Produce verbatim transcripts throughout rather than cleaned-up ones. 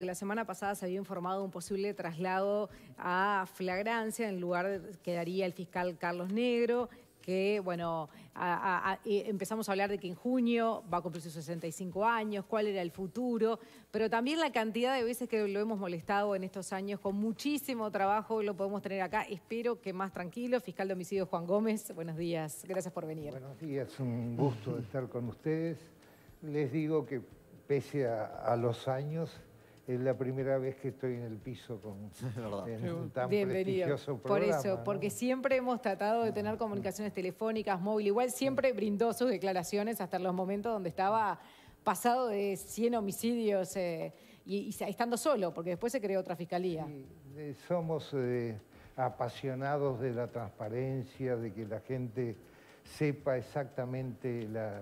la semana pasada se había informado un posible traslado a flagrancia, en el lugar quedaría el fiscal Carlos Negro, que, bueno, a, a, a, empezamos a hablar de que en junio va a cumplir sus sesenta y cinco años, cuál era el futuro, pero también la cantidad de veces que lo hemos molestado en estos años con muchísimo trabajo, lo podemos tener acá. Espero que más tranquilo. Fiscal de homicidio Juan Gómez, buenos días, gracias por venir. Buenos días, un gusto de estar con ustedes. Les digo que pese a, a los años, es la primera vez que estoy en el piso con en un tan Bienvenido. prestigioso Por programa. eso, porque ¿no? siempre hemos tratado de tener comunicaciones telefónicas, móvil, igual siempre brindó sus declaraciones hasta los momentos donde estaba pasado de cien homicidios eh, y, y estando solo, porque después se creó otra fiscalía. Sí, eh, somos eh, apasionados de la transparencia, de que la gente sepa exactamente la,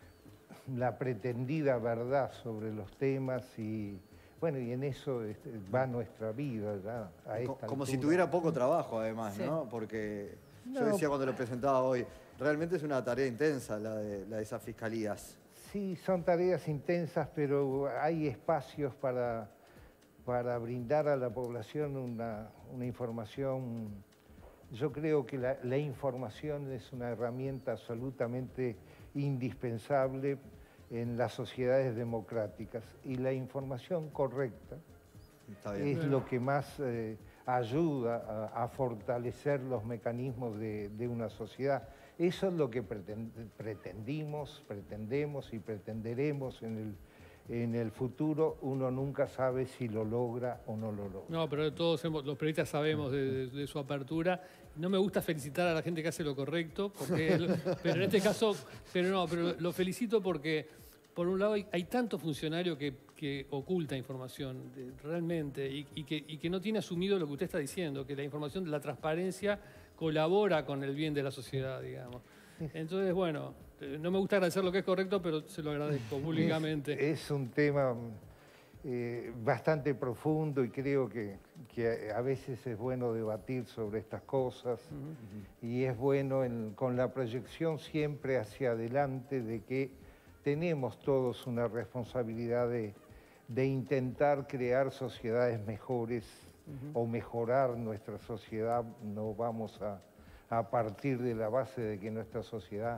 la pretendida verdad sobre los temas y... Bueno, y en eso va nuestra vida ya a esta Como altura. si tuviera poco trabajo, además, sí. ¿no? Porque no. yo decía cuando lo presentaba hoy, realmente es una tarea intensa la de, la de esas fiscalías. Sí, son tareas intensas, pero hay espacios para, para brindar a la población una, una información. Yo creo que la, la información es una herramienta absolutamente indispensable en las sociedades democráticas y la información correcta es lo que más eh, ayuda a, a fortalecer los mecanismos de, de una sociedad. Eso es lo que pretend, pretendimos, pretendemos y pretenderemos en el, en el futuro. Uno nunca sabe si lo logra o no lo logra. No, pero todos hemos, los periodistas sabemos de, de, de su apertura. No me gusta felicitar a la gente que hace lo correcto, porque, pero en este caso, pero no, pero lo felicito porque, por un lado, hay, hay tanto funcionario que, que oculta información, de, realmente, y, y, que, y que no tiene asumido lo que usted está diciendo, que la información de la transparencia colabora con el bien de la sociedad, digamos. Entonces, bueno, no me gusta agradecer lo que es correcto, pero se lo agradezco públicamente. Es, es un tema eh, bastante profundo y creo que, que a veces es bueno debatir sobre estas cosas. Uh-huh. Y es bueno en, con la proyección siempre hacia adelante de que tenemos todos una responsabilidad de, de intentar crear sociedades mejores uh-huh. o mejorar nuestra sociedad. No vamos a, a partir de la base de que nuestra sociedad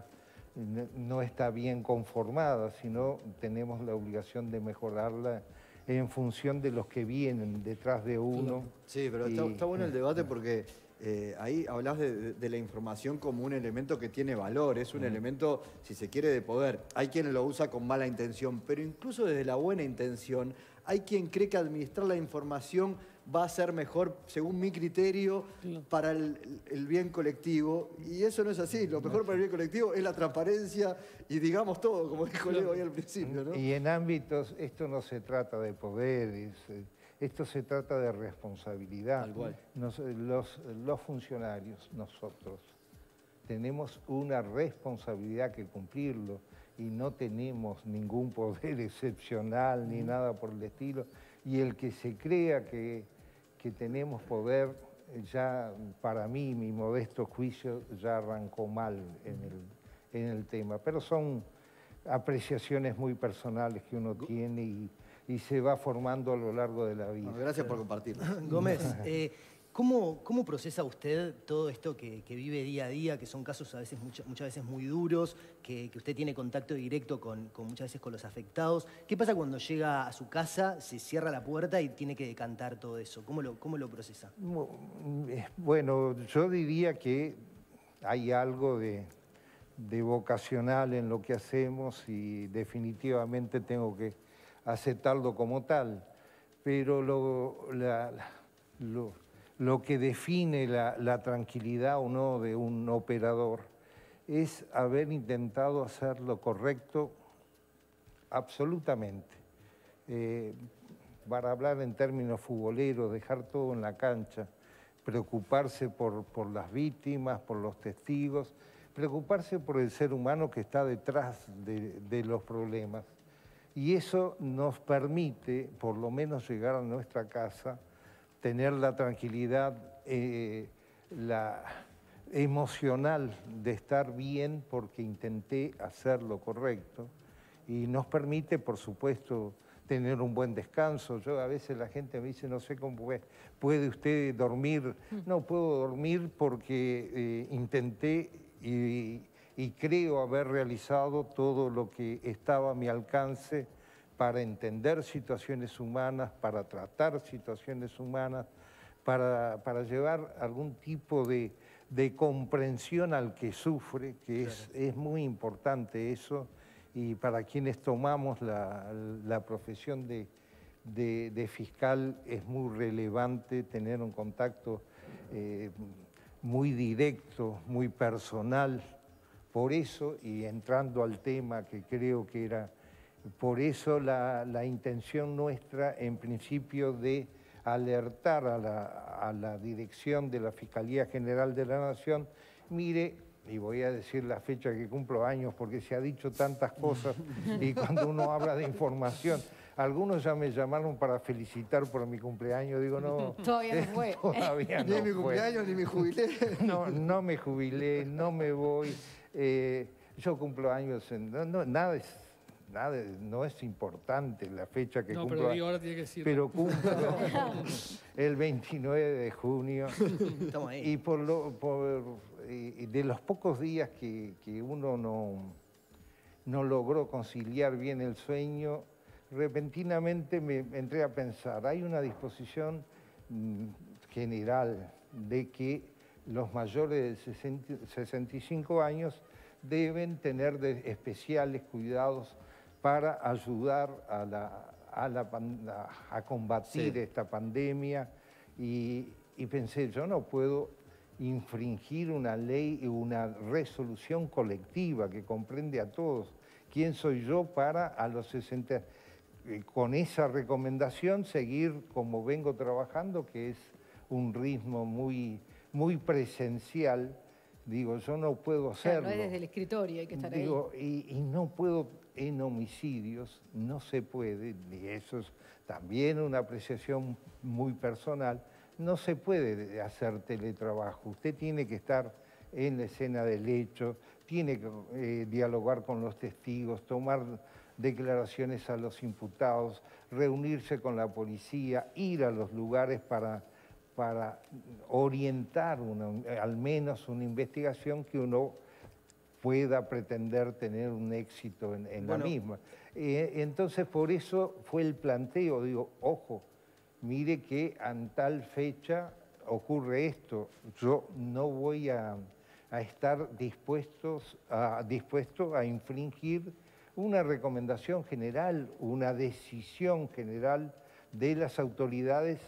no está bien conformada, sino tenemos la obligación de mejorarla en función de los que vienen detrás de uno. Sí, pero y, está, está bueno el debate porque eh, ahí hablas de, de la información como un elemento que tiene valor, es un uh-huh. elemento, si se quiere, de poder. Hay quien lo usa con mala intención, pero incluso desde la buena intención, hay quien cree que administrar la información va a ser mejor, según mi criterio, sí. para el, el bien colectivo. Y eso no es así. Lo mejor para el bien colectivo es la transparencia y digamos todo, como dijo Leo ahí al principio, ¿no? Y en ámbitos, esto no se trata de poderes, esto se trata de responsabilidad. Tal cual. Nos, los, los funcionarios, nosotros, tenemos una responsabilidad que cumplirlo y no tenemos ningún poder excepcional ni nada por el estilo. Y el que se crea que, que tenemos poder, ya para mí, mi modesto juicio, ya arrancó mal en el, en el tema. Pero son apreciaciones muy personales que uno tiene y, y se va formando a lo largo de la vida. Bueno, gracias por compartirlo. Gómez, eh, ¿cómo, ¿cómo procesa usted todo esto que, que vive día a día, que son casos a veces, mucha, muchas veces muy duros, que, que usted tiene contacto directo con, con muchas veces con los afectados? ¿Qué pasa cuando llega a su casa, se cierra la puerta y tiene que decantar todo eso? ¿Cómo lo, cómo lo procesa? Bueno, yo diría que hay algo de, de vocacional en lo que hacemos y definitivamente tengo que aceptarlo como tal. Pero lo... La, lo Lo que define la, la tranquilidad o no de un operador es haber intentado hacer lo correcto absolutamente. Eh, para hablar en términos futboleros, dejar todo en la cancha, preocuparse por, por las víctimas, por los testigos, preocuparse por el ser humano que está detrás de, de los problemas. Y eso nos permite, por lo menos, llegar a nuestra casa, tener la tranquilidad eh, la emocional de estar bien porque intenté hacer lo correcto y nos permite, por supuesto, tener un buen descanso. Yo a veces la gente me dice, no sé cómo puede, puede usted dormir. No puedo dormir porque eh, intenté y, y creo haber realizado todo lo que estaba a mi alcance para entender situaciones humanas, para tratar situaciones humanas, para, para llevar algún tipo de, de comprensión al que sufre, que es, claro. es muy importante eso, y para quienes tomamos la, la profesión de, de, de fiscal es muy relevante tener un contacto eh, muy directo, muy personal. Por eso, y entrando al tema que creo que era, por eso la, la intención nuestra en principio de alertar a la, a la dirección de la Fiscalía General de la Nación, mire, y voy a decir la fecha que cumplo años porque se ha dicho tantas cosas y cuando uno habla de información, algunos ya me llamaron para felicitar por mi cumpleaños, digo no, todavía no fue. Todavía no ni mi fue. cumpleaños ni me jubilé. No, no me jubilé, no me voy. Eh, yo cumplo años, en, no, no, nada es... Nada, no es importante la fecha que no, cumplo. Pero, digo, ahora tiene que decir. Pero cumplo el veintinueve de junio. Estamos ahí. Y por lo, por, y de los pocos días que, que uno no, no logró conciliar bien el sueño, repentinamente me entré a pensar, hay una disposición mmm, general de que los mayores de sesenta y cinco años deben tener de especiales cuidados para ayudar a, la, a, la, a combatir sí. esta pandemia y, y pensé, yo no puedo infringir una ley y una resolución colectiva que comprende a todos. ¿Quién soy yo para a los sesenta, eh, con esa recomendación, seguir como vengo trabajando, que es un ritmo muy, muy presencial? Digo, yo no puedo hacerlo. Claro, no es desde el escritorio, hay que estar Digo, ahí. Y, y no puedo, en homicidios, no se puede, y eso es también una apreciación muy personal, no se puede hacer teletrabajo. Usted tiene que estar en la escena del hecho, tiene que eh, dialogar con los testigos, tomar declaraciones a los imputados, reunirse con la policía, ir a los lugares para... para orientar una, al menos una investigación que uno pueda pretender tener un éxito en, en bueno. la misma. Eh, entonces, por eso fue el planteo, digo, ojo, mire que en tal fecha ocurre esto, yo no voy a, a estar dispuestos a, dispuesto a infringir una recomendación general, una decisión general de las autoridades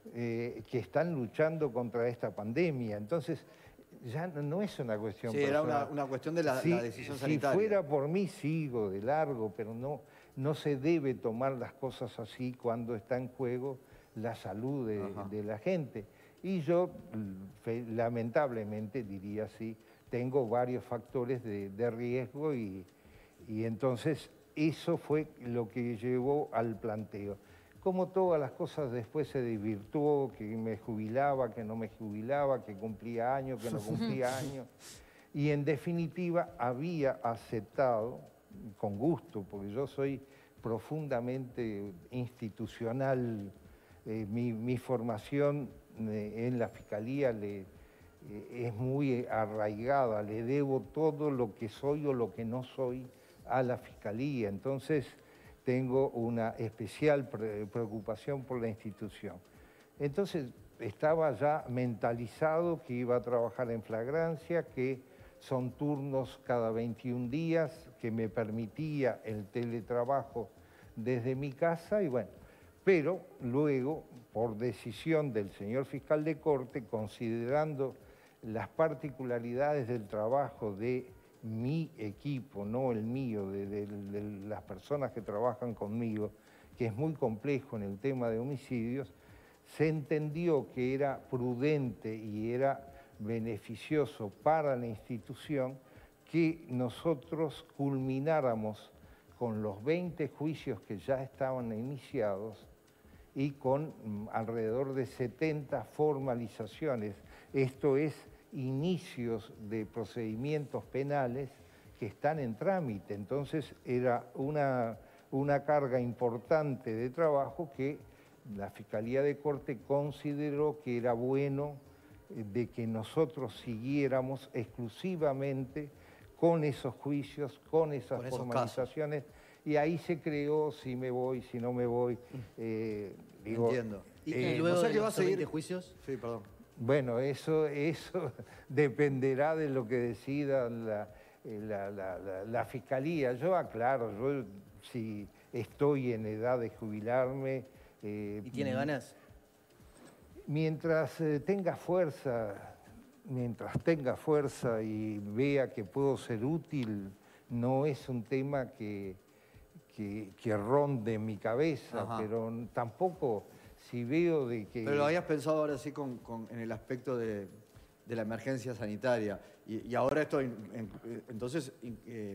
Eh, que están luchando contra esta pandemia. Entonces, ya no es una cuestión sí, personal. era una, una cuestión de la, si, la decisión si sanitaria. Si fuera por mí, sigo de largo, pero no, no se debe tomar las cosas así cuando está en juego la salud de, de la gente. Y yo, lamentablemente, diría así, tengo varios factores de, de riesgo y, y entonces eso fue lo que llevó al planteo. Como todas las cosas después se desvirtuó, que me jubilaba, que no me jubilaba, que cumplía años, que no cumplía años. Y en definitiva había aceptado, con gusto, porque yo soy profundamente institucional, eh, mi, mi formación eh, en la Fiscalía le, eh, es muy arraigada, le debo todo lo que soy o lo que no soy a la Fiscalía. Entonces, tengo una especial preocupación por la institución. Entonces, estaba ya mentalizado que iba a trabajar en flagrancia, que son turnos cada veintiún días, que me permitía el teletrabajo desde mi casa, y bueno, pero luego, por decisión del señor fiscal de corte, considerando las particularidades del trabajo de mi equipo, no el mío, de, de, de las personas que trabajan conmigo, que es muy complejo en el tema de homicidios, se entendió que era prudente y era beneficioso para la institución que nosotros culmináramos con los veinte juicios que ya estaban iniciados y con mm, alrededor de setenta formalizaciones. Esto es inicios de procedimientos penales que están en trámite. Entonces era una, una carga importante de trabajo que la Fiscalía de Corte consideró que era bueno eh, de que nosotros siguiéramos exclusivamente con esos juicios, con esas Con esos formalizaciones, y ahí se creó si me voy, si no me voy. Eh, digo, Entiendo. ¿Y, eh, y luego o sea de que va a los seguir- veinte juicios? Sí, perdón. Bueno, eso, eso dependerá de lo que decida la, eh, la, la- la- la Fiscalía. Yo aclaro, yo si estoy en edad de jubilarme... eh, ¿Y tiene ganas? Mientras eh, tenga fuerza, mientras tenga fuerza y vea que puedo ser útil, no es un tema que, que, que ronde mi cabeza, Ajá. pero tampoco si veo de que... Pero lo habías pensado ahora sí con, con- en el aspecto de, de la emergencia sanitaria. Y, y ahora esto, en- en- entonces, in- eh,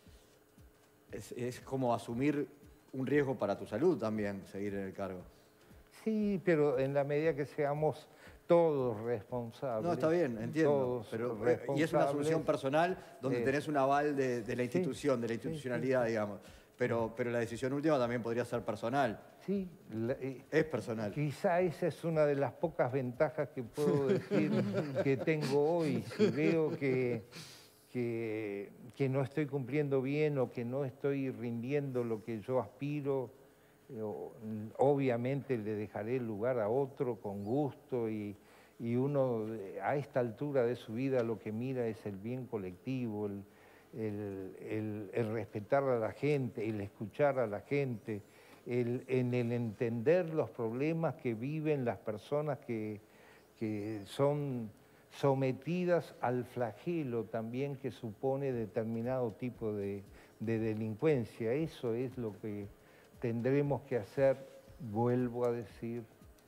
es, es como asumir un riesgo para tu salud también, seguir en el cargo. Sí, pero en la medida que seamos todos responsables. No, está bien, entiendo. Todos Pero, eh, y es una asunción responsables. personal donde Eh, tenés un aval de, de la institución, de la sí, sí, institucionalidad, digamos. Pero, pero la decisión última también podría ser personal. Sí, la- eh, Es personal. quizá esa es una de las pocas ventajas que puedo decir que tengo hoy. Si veo que, que, que no estoy cumpliendo bien o que no estoy rindiendo lo que yo aspiro, eh, o- obviamente le dejaré el lugar a otro con gusto y, y uno eh, a esta altura de su vida lo que mira es el bien colectivo, el, el- el- el respetar a la gente, el escuchar a la gente, el, en el entender los problemas que viven las personas que, que son sometidas al flagelo también que supone determinado tipo de, de delincuencia. Eso es lo que tendremos que hacer, vuelvo a decir,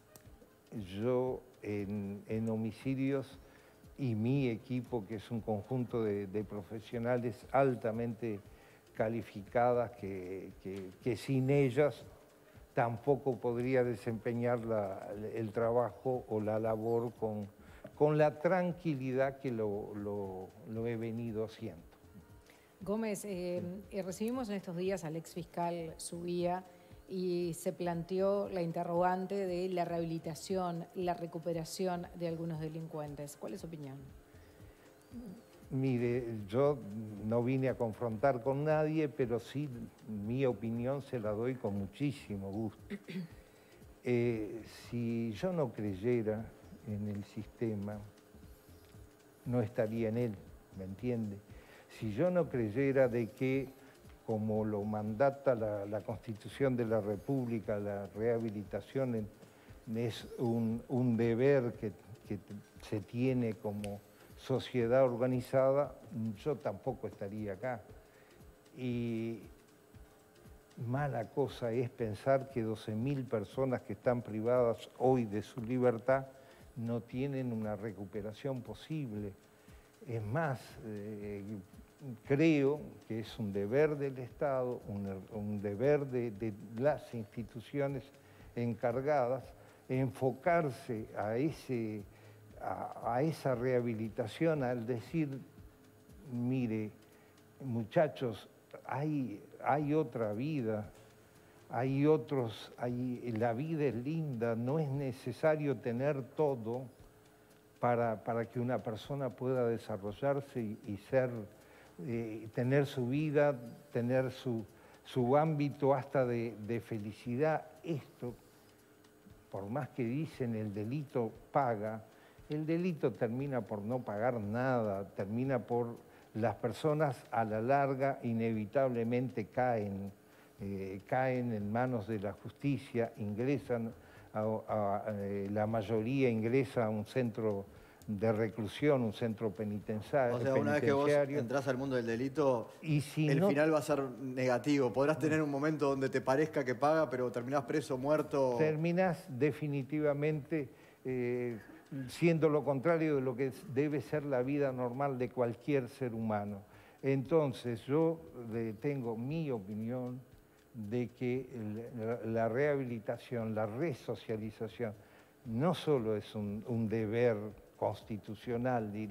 yo en, en homicidios y mi equipo, que es un conjunto de, de profesionales altamente calificadas, que, que- que sin ellas tampoco podría desempeñar la- el trabajo o la labor con, con la tranquilidad que lo, lo- lo he venido haciendo. Gómez, eh, eh, recibimos en estos días al ex fiscal Subía y se planteó la interrogante de la rehabilitación, la recuperación de algunos delincuentes. ¿Cuál es su opinión? Mire, yo no vine a confrontar con nadie, pero sí mi opinión se la doy con muchísimo gusto. Eh, si yo no creyera en el sistema, no estaría en él, ¿me entiende? Si yo no creyera de que, como lo mandata la, la Constitución de la República, la rehabilitación en- es un, un deber que, que se tiene como sociedad organizada, yo tampoco estaría acá. Y mala cosa es pensar que doce mil personas que están privadas hoy de su libertad no tienen una recuperación posible. Es más, eh, creo que es un deber del Estado, un, un deber de, de las instituciones encargadas enfocarse a, ese, a, a esa rehabilitación, al decir, mire, muchachos, hay, hay otra vida, hay otros, hay, la vida es linda, no es necesario tener todo para, para que una persona pueda desarrollarse y, y ser, eh, tener su vida, tener su, su ámbito hasta de, de felicidad. Esto, por más que dicen el delito paga, el delito termina por no pagar nada, termina por las personas a la larga inevitablemente caen, eh, caen en manos de la justicia, ingresan, a, a- a, eh, la mayoría ingresa a un centro de reclusión, un centro penitenciario. O sea, una vez que vos entrás al mundo del delito, Y si el no- final va a ser negativo. Podrás tener un momento donde te parezca que paga, pero terminás preso, muerto. terminás definitivamente eh, siendo lo contrario de lo que es- debe ser la vida normal de cualquier ser humano. Entonces yo eh, tengo mi opinión de que el- la, la rehabilitación, la resocialización, no solo es un, un deber constitucional, diría,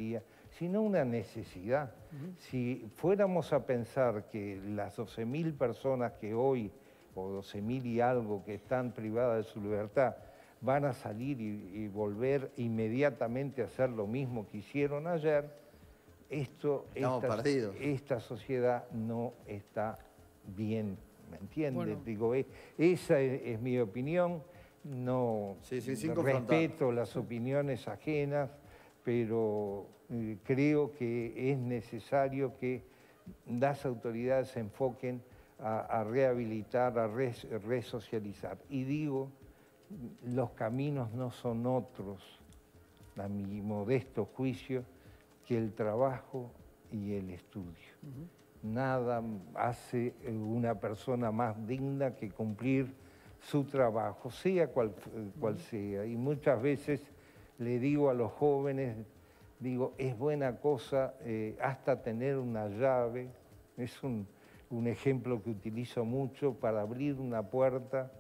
sino una necesidad. Uh-huh. Si fuéramos a pensar que las doce mil personas que hoy, o doce mil y algo que están privadas de su libertad, van a salir y, y volver inmediatamente a hacer lo mismo que hicieron ayer, esto, esta, esta sociedad no está bien, ¿me entiendes? Bueno. Digo, es, esa es, es mi opinión, no sí, sí, sin respeto las opiniones ajenas, pero eh, creo que es necesario que las autoridades se enfoquen a, a rehabilitar, a res, resocializar. Y digo, los caminos no son otros, a mi modesto juicio, que el trabajo y el estudio. Uh-huh. Nada hace una persona más digna que cumplir su trabajo, sea cual, cual uh-huh. sea. Y muchas veces le digo a los jóvenes, digo, es buena cosa eh, hasta tener una llave, es un, un ejemplo que utilizo mucho para abrir una puerta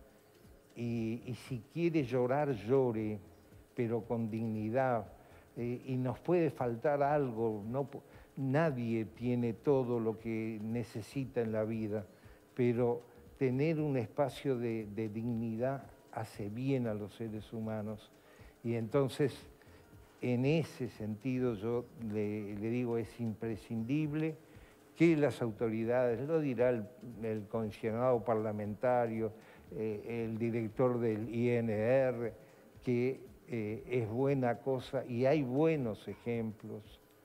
y, y si quiere llorar, llore, pero con dignidad. Eh, y nos puede faltar algo, no, nadie tiene todo lo que necesita en la vida, pero tener un espacio de, de dignidad hace bien a los seres humanos. Y entonces, en ese sentido, yo le, le digo, es imprescindible que las autoridades, lo dirá el, el comisionado parlamentario, eh, el director del I N R, que Eh, es buena cosa y hay buenos ejemplos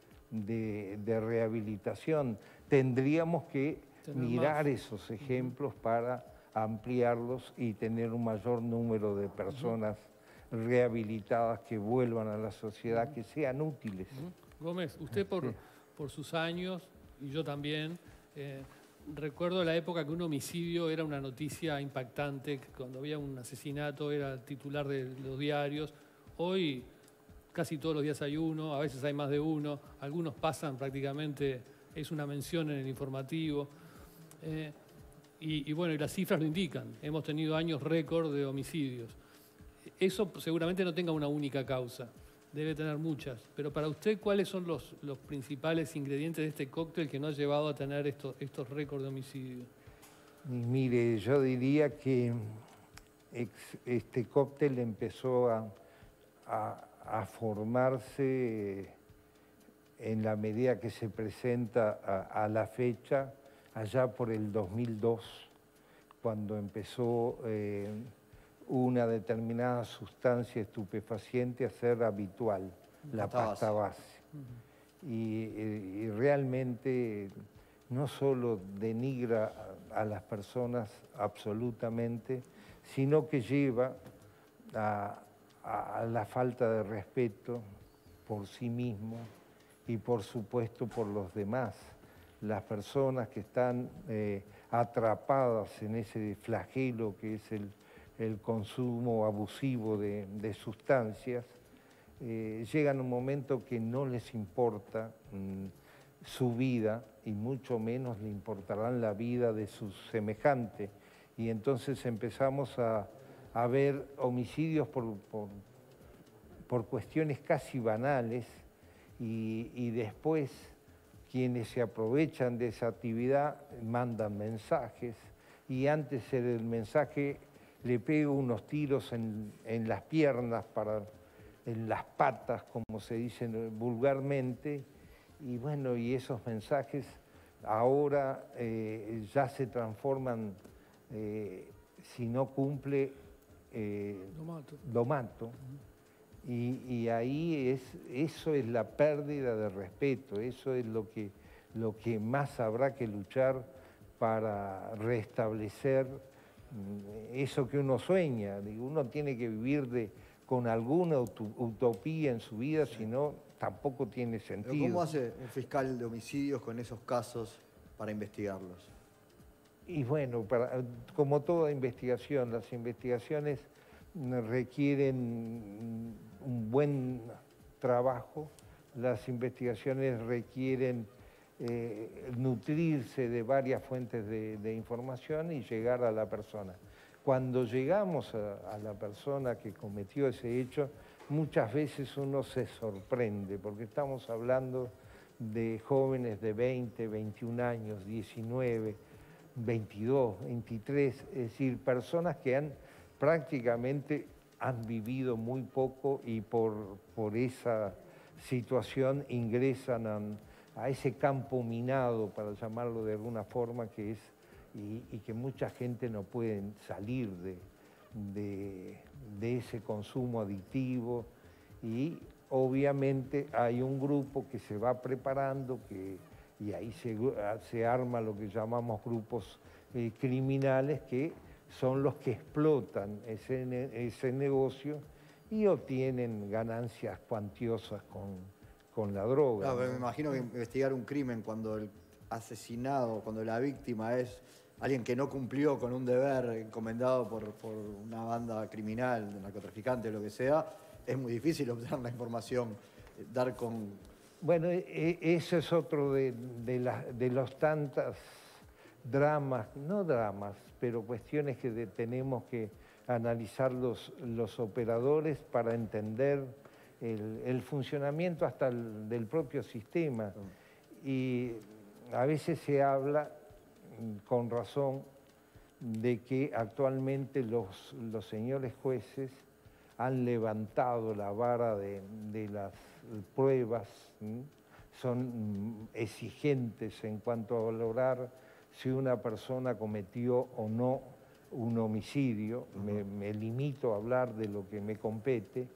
de, de rehabilitación. Tendríamos que tener mirar más. Esos ejemplos uh-huh. para ampliarlos y tener un mayor número de personas uh-huh. rehabilitadas que vuelvan a la sociedad, uh-huh. que sean útiles. Uh-huh. Gómez, usted por, sí. por sus años, y yo también, eh, recuerdo la época que un homicidio era una noticia impactante, que cuando había un asesinato era titular de los diarios. Hoy casi todos los días hay uno, a veces hay más de uno, algunos pasan prácticamente, es una mención en el informativo. Eh, y, y bueno, y las cifras lo indican, hemos tenido años récord de homicidios. Eso seguramente no tenga una única causa, debe tener muchas, pero para usted, ¿cuáles son los, los principales ingredientes de este cóctel que nos ha llevado a tener estos, estos récords de homicidios? Mire, yo diría que este cóctel empezó a... A, a formarse en la medida que se presenta a, a la fecha, allá por el dos mil dos, cuando empezó eh, una determinada sustancia estupefaciente a ser habitual, la pasta base. Uh-huh. y, y realmente no solo denigra a, a las personas absolutamente, sino que lleva a a la falta de respeto por sí mismo y por supuesto por los demás. Las personas que están eh, atrapadas en ese flagelo que es el, el consumo abusivo de, de sustancias, eh, llegan a un momento que no les importa mmm, su vida y mucho menos le importarán la vida de sus semejantes. Y entonces empezamos a a ver homicidios por, por, por cuestiones casi banales y, y después quienes se aprovechan de esa actividad mandan mensajes y antes del mensaje le pego unos tiros en, en las piernas, para, en las patas, como se dice vulgarmente, y bueno, y esos mensajes ahora eh, ya se transforman, eh, si no cumple, Eh, lo mato, lo mato. Uh-huh. y, y ahí es, eso es la pérdida de respeto, eso es lo que, lo que más habrá que luchar para restablecer eso que uno sueña. Digo, uno tiene que vivir de, con alguna utopía en su vida, sí. Si no, tampoco tiene sentido. ¿Pero cómo hace un fiscal de homicidios con esos casos para investigarlos? Y bueno, para, como toda investigación, las investigaciones requieren un buen trabajo, las investigaciones requieren eh, nutrirse de varias fuentes de, de información y llegar a la persona. cuando llegamos a, a la persona que cometió ese hecho, muchas veces uno se sorprende, porque estamos hablando de jóvenes de veinte, veintiún años, diecinueve, veintidós, veintitrés, es decir, personas que han prácticamente han vivido muy poco y por, por esa situación ingresan a, a ese campo minado, para llamarlo de alguna forma, que es y, y que mucha gente no puede salir de, de, de ese consumo adictivo, y obviamente hay un grupo que se va preparando, que, y ahí se, se arma lo que llamamos grupos eh, criminales, que son los que explotan ese, ese negocio y obtienen ganancias cuantiosas con, con la droga. Claro, ¿no? Me imagino que investigar un crimen cuando el asesinado, cuando la víctima es alguien que no cumplió con un deber encomendado por, por una banda criminal, narcotraficante, lo que sea, es muy difícil obtener la información, dar con... Bueno, e, eso es otro de, de, la, de los tantos dramas, no dramas, pero cuestiones que de, tenemos que analizar los, los operadores para entender el, el funcionamiento hasta el, del propio sistema. Y a veces se habla, con razón, de que actualmente los, los señores jueces han levantado la vara de, de las pruebas, ¿sí? Son exigentes en cuanto a valorar si una persona cometió o no un homicidio. Uh-huh. me, me limito a hablar de lo que me compete,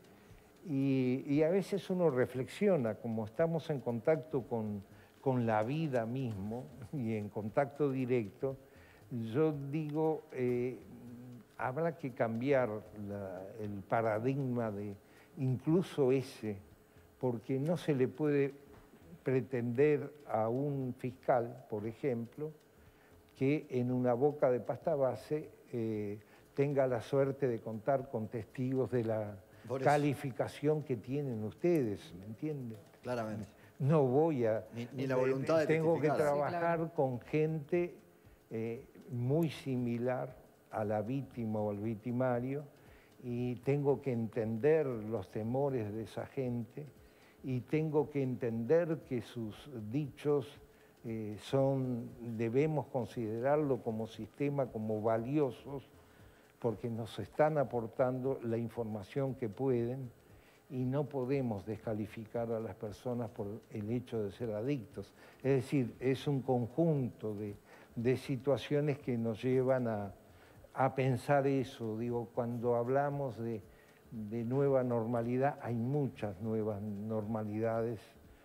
y, y a veces uno reflexiona, como estamos en contacto con, con la vida mismo y en contacto directo, yo digo, eh, habrá que cambiar la, el paradigma de incluso ese, porque no se le puede pretender a un fiscal, por ejemplo, que en una boca de pasta base eh, tenga la suerte de contar con testigos de la calificación que tienen ustedes, ¿me entienden? Claramente. No voy a... Ni, ni la voluntad de Tengo que trabajar sí, claro. con gente eh, muy similar a la víctima o al victimario, y tengo que entender los temores de esa gente, y tengo que entender que sus dichos eh, son, debemos considerarlo como sistema, como valiosos, porque nos están aportando la información que pueden, y no podemos descalificar a las personas por el hecho de ser adictos. Es decir, es un conjunto de, de situaciones que nos llevan a, a pensar eso. Digo, cuando hablamos de, de nueva normalidad, hay muchas nuevas normalidades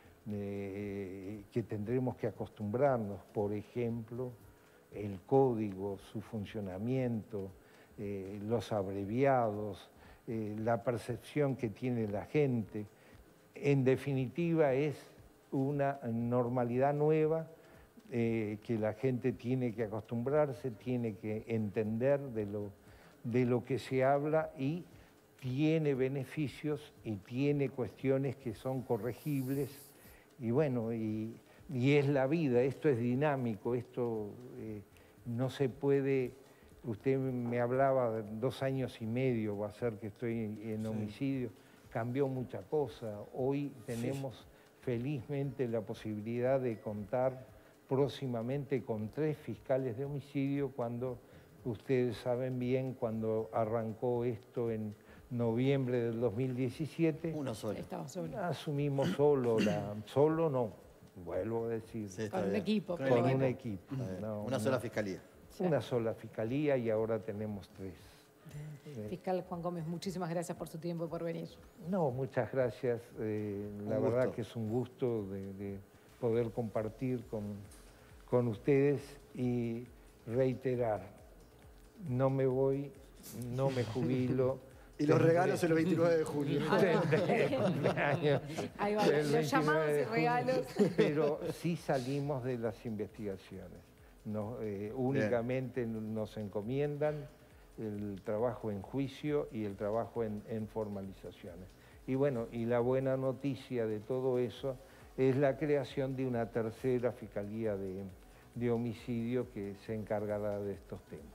eh, que tendremos que acostumbrarnos. Por ejemplo, el código, su funcionamiento, eh, los abreviados, eh, la percepción que tiene la gente. En definitiva, es una normalidad nueva eh, que la gente tiene que acostumbrarse, tiene que entender de lo, de lo que se habla, y tiene beneficios y tiene cuestiones que son corregibles, y bueno, y, y es la vida, esto es dinámico, esto eh, no se puede... Usted me hablaba de dos años y medio, va a ser que estoy en homicidio, sí. Cambió mucha cosa. Hoy tenemos sí. felizmente la posibilidad de contar próximamente con tres fiscales de homicidio, cuando ustedes saben bien, cuando arrancó esto en noviembre del dos mil diecisiete. Uno solo. Estaba solo. Asumimos solo, la, solo no, vuelvo a decir. Sí, con un bien. equipo. Con Pero un bueno. equipo. No, Una sola fiscalía. Sí. Una sola fiscalía, y ahora tenemos tres. Fiscal Juan Gómez, muchísimas gracias por su tiempo y por venir. No, muchas gracias. Eh, la Un verdad gusto. que es un gusto de, de poder compartir con, con ustedes, y reiterar, no me voy, no me jubilo. Y los Tendré- regalos el veintinueve de junio. Tendré cumpleaños Ahí va, el los veintinueve llamados de y junio, regalos. Pero sí salimos de las investigaciones. No, eh, únicamente nos encomiendan el trabajo en juicio y el trabajo en, en formalizaciones. Y bueno, y la buena noticia de todo eso es la creación de una tercera fiscalía de, de homicidio que se encargará de estos temas.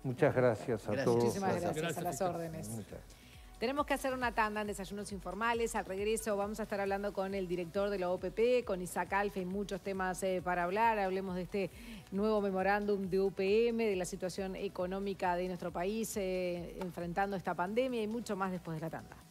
Muchas gracias a Gracias. todos. Muchísimas gracias, Gracias, a las fiscal. órdenes. Muchas. Tenemos que hacer una tanda en Desayunos Informales. Al regreso vamos a estar hablando con el director de la O P P, con Isaac Alfe, y muchos temas eh, para hablar. Hablemos de este nuevo memorándum de U P M, de la situación económica de nuestro país eh, enfrentando esta pandemia y mucho más después de la tanda.